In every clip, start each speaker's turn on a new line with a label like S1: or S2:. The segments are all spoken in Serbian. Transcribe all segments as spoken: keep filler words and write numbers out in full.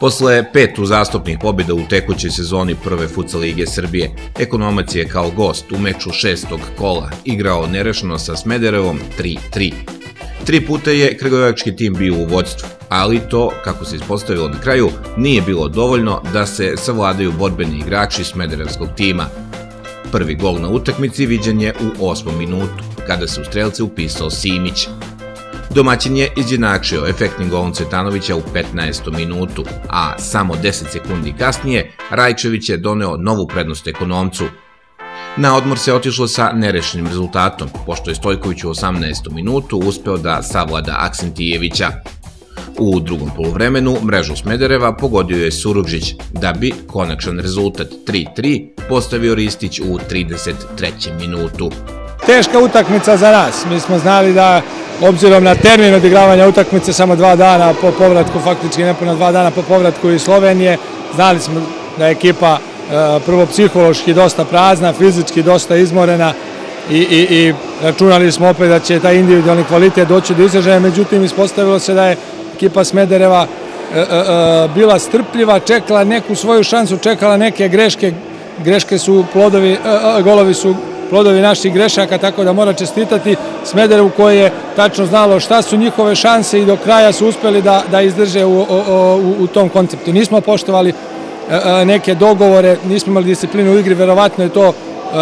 S1: Posle pet uzastopnih pobjeda u tekućoj sezoni prve futsal lige Srbije, Ekonomac je kao gost u meču šestog kola igrao nerešeno sa Smederevom tri tri. Tri puta je kragujevački tim bio u vođstvu, ali to, kako se ispostavilo na kraju, nije bilo dovoljno da se savladaju borbeni igrači smederevskog tima. Prvi gol na utakmici viđen je u osmom minutu, kada se u strelce upisao Simić. Domaćin je izjednačio efektnim golom Cvetanovića u petnaestom minutu, a samo deset sekundi kasnije Rajčević je doneo novu prednost Ekonomcu. Na odmor se otišlo sa nerešenim rezultatom, pošto je Stojković u osamnaestom minutu uspeo da savlada Aksentijevića. U drugom poluvremenu mrežu Smedereva pogodio je Surudžić, da bi konačan rezultat tri tri postavio Ristić u trideset trećem minutu.
S2: Teška utakmica za nas. Mi smo znali da, obzirom na termin odigravanja utakmice, samo dva dana po povratku, faktički nepuna dva dana po povratku iz Slovenije, znali smo da je ekipa prvo psihološki dosta prazna, fizički dosta izmorena i, i, i računali smo opet da će taj individualni kvalitet doći do izražaja, međutim ispostavilo se da je ekipa Smedereva e, e, bila strpljiva, čekala neku svoju šansu, čekala neke greške, greške su plodovi, e, golovi su plodovi naših grešaka, tako da mora čestitati Smederevu koji je tačno znalo šta su njihove šanse i do kraja su uspeli da, da izdrže u, u, u tom konceptu. Nismo poštovali neke dogovore, nismo imali disciplinu u igri, verovatno je to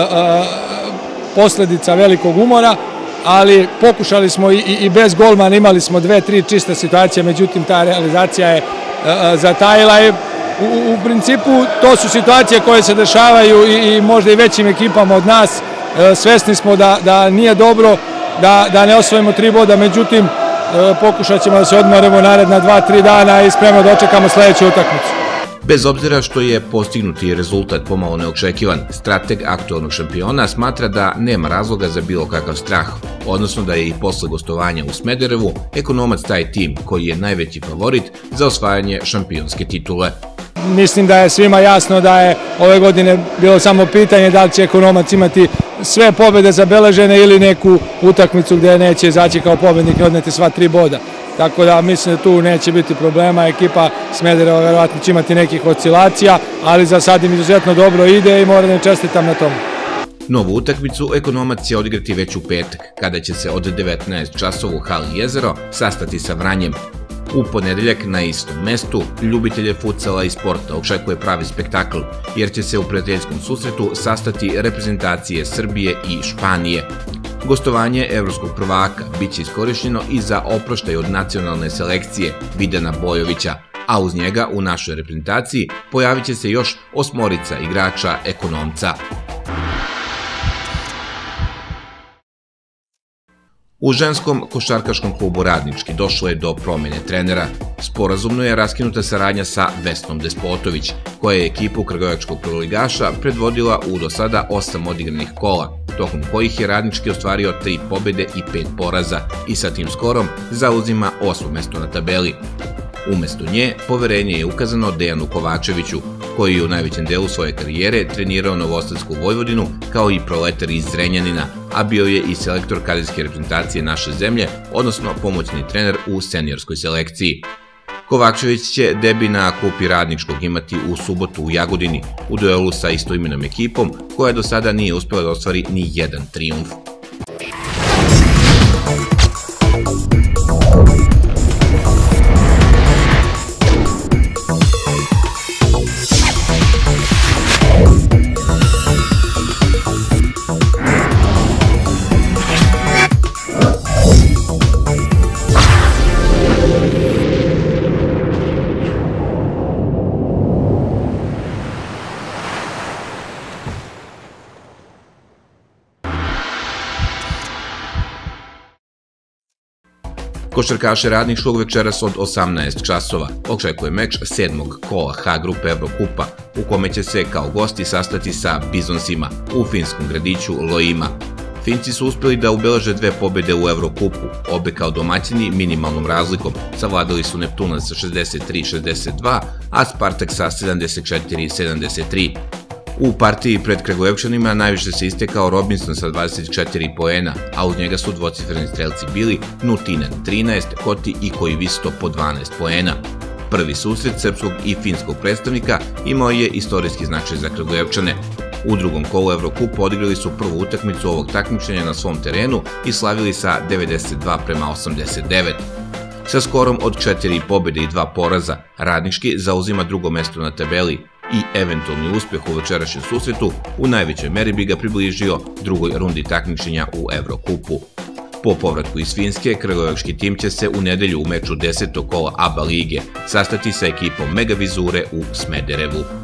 S2: posljedica velikog umora, ali pokušali smo i, i bez golmana, imali smo dve, tri čiste situacije, međutim ta realizacija je zatajila i u, u principu to su situacije koje se dešavaju i, i možda i većim ekipama od nas. Svesni smo da, da nije dobro da, da ne osvojimo tri boda, međutim pokušat ćemo da se odmorimo naredna dva, tri dana i spremno da očekamo sledeću utakmicu.
S1: Bez obzira što je postignuti rezultat pomalo neočekivan, strateg aktualnog šampiona smatra da nema razloga za bilo kakav strah, odnosno da je i posle gostovanja u Smederevu Ekonomac taj tim koji je najveći favorit za osvajanje šampionske titule.
S2: Mislim da je svima jasno da je ove godine bilo samo pitanje da li će Ekonomac imati sve pobjede zabeležene ili neku utakmicu gdje neće izaći kao pobjednik i odneti sva tri boda. Tako da mislim da tu neće biti problema, ekipa Smedereva verovatno će imati nekih oscilacija, ali za sad im izuzetno dobro ide i moram da čestitam na tomu.
S1: Novu utakmicu Ekonomac će odigrati već u petak, kada će se od devetnaest časova u hali Jezero sastati sa Vranjem. U ponedeljak na istom mestu ljubitelje futsala i sporta očekuje pravi spektakl, jer će se u prijateljskom susretu sastati reprezentacije Srbije i Španije. Gostovanje evropskog prvaka biće iskorišćeno i za oproštaj od nacionalne selekcije Vidana Bojovića, a uz njega u našoj reprezentaciji pojavit će se još osmorica igrača Ekonomca. U ženskom košarkaškom klubu Radnički došlo je do promjene trenera. Sporazumno je raskinuta saradnja sa Vesnom Despotović, koja je ekipu kragujevačkog prvoligaša predvodila u do sada osam odigranih kola, tokom kojih je Radnički ostvario tri pobjede i pet poraza i sa tim skorom zauzima osmo mesto na tabeli. Umesto nje, poverenje je ukazano Dejanu Kovačeviću, koji je u najvećem delu svoje karijere trenirao Novosadsku Vojvodinu kao i Proletar iz Zrenjanina, a bio je i selektor kadetske reprezentacije naše zemlje, odnosno pomoćni trener u seniorskoj selekciji. Kovačević će debi na klupi Radničkog imati u subotu u Jagodini, u duelu sa istoimenom ekipom, koja do sada nije uspela da ostvari ni jedan trijumf. Košarkaše Radničkog večeras od osamnaest časova očekuje meč sedmog kola H grupe Evrokupa, u kome će se kao gosti sastati sa Bizonsima u finskom gradiću Loima. Finci su uspeli da ubeleže dve pobjede u Evrokupu, obe kao domaćini minimalnom razlikom, savladali su Neptunac sa šezdeset tri šezdeset dva, a Spartak sa sedamdeset četiri sedamdeset tri. U partiji pred Kragujevčanima najviše se istekao Robinson sa dvadeset četiri poena, a uz njega su dvocifreni strelci bili Nutinen trinaest, Koti i Koivisto po dvanaest poena. Prvi susret srpskog i finskog predstavnika imao je istorijski značaj za Kragujevčane. U drugom kolu Evrokupa odigrali su prvu utakmicu ovog takmičenja na svom terenu i slavili sa devedeset dva prema osamdeset devet. Sa skorom od četiri pobjede i dva poraza, Radnički zauzima drugo mesto na tabeli i eventualni uspjeh u večerašnjem susretu u najvećoj meri bi ga približio drugoj rundi takmičenja u Evrokupu. Po povratku iz Finske, kragujevački tim će se u nedelju u meču desetog kola A B A lige sastati sa ekipom Megavizure u Smederevu.